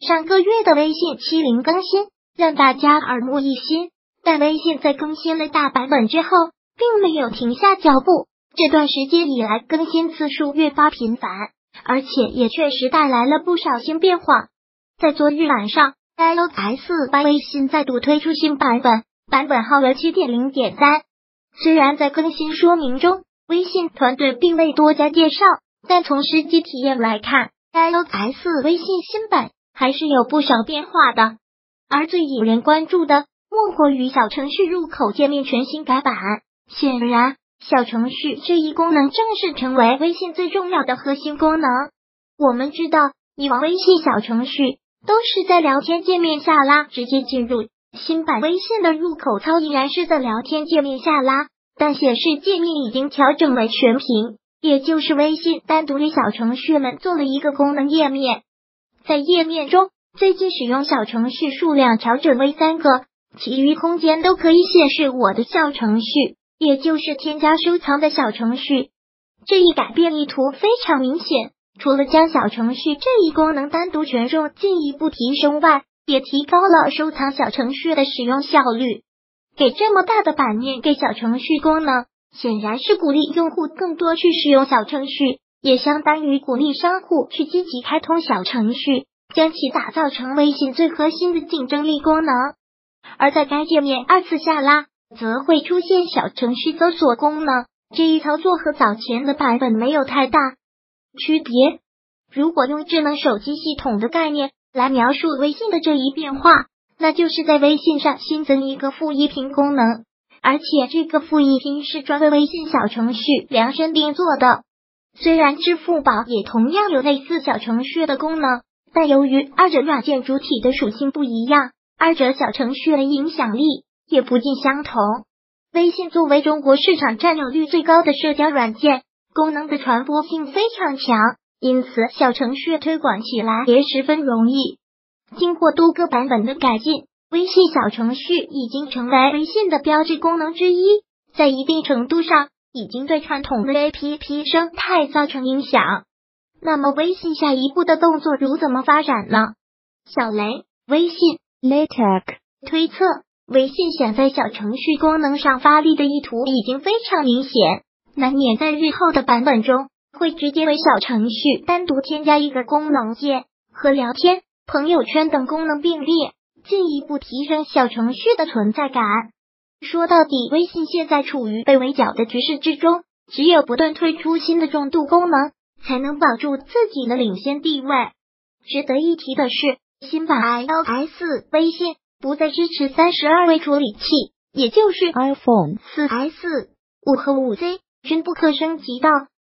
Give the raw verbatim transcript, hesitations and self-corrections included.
上个月的微信七零更新让大家耳目一新，但微信在更新了大版本之后，并没有停下脚步。这段时间以来，更新次数越发频繁，而且也确实带来了不少新变化。在昨日晚上 ，iOS 八微信再度推出新版本，版本号为 七点零点三。虽然在更新说明中，微信团队并未多加介绍，但从实际体验来看 ，iOS 微信新版还是有不少变化的。而最引人关注的，莫过于小程序入口界面全新改版。显然，小程序这一功能正式成为微信最重要的核心功能。我们知道，以往微信小程序都是在聊天界面下拉直接进入，新版微信的入口操依然是在聊天界面下拉，但显示界面已经调整为全屏，也就是微信单独给小程序们做了一个功能页面。在页面中，最近使用小程序数量调整为三个，其余空间都可以显示我的小程序，也就是添加收藏的小程序。这一改变意图非常明显，除了将小程序这一功能单独权重进一步提升外，也提高了收藏小程序的使用效率。给这么大的版面给小程序功能，显然是鼓励用户更多去使用小程序，也相当于鼓励商户去积极开通小程序，将其打造成微信最核心的竞争力功能。而在该界面二次下拉，则会出现小程序搜索功能，这一操作和早前的版本没有太大区别。如果用智能手机系统的概念来描述微信的这一变化，那就是在微信上新增一个副一屏功能，而且这个副一屏是专为微信小程序量身定做的。虽然支付宝也同样有类似小程序的功能，但由于二者软件主体的属性不一样，二者小程序的影响力也不尽相同。微信作为中国市场占有率最高的社交软件，功能的传播性非常强，因此小程序推广起来也十分容易。经过多个版本的改进，微信小程序已经成为微信的标志功能之一，在一定程度上已经对传统的 A P P 生态造成影响。那么微信下一步的动作如怎么发展呢？小雷，微信 LaTeX 推测，微信想在小程序功能上发力的意图已经非常明显，难免在日后的版本中会直接为小程序单独添加一个功能键，和聊天、朋友圈等功能并列，进一步提升小程序的存在感。说到底，微信现在处于被围剿的局势之中，只有不断推出新的重度功能，才能保住自己的领先地位。值得一提的是，新版 iOS 微信不再支持三十二位处理器，也就是 iPhone 四 S、五和五 C 均不可升级到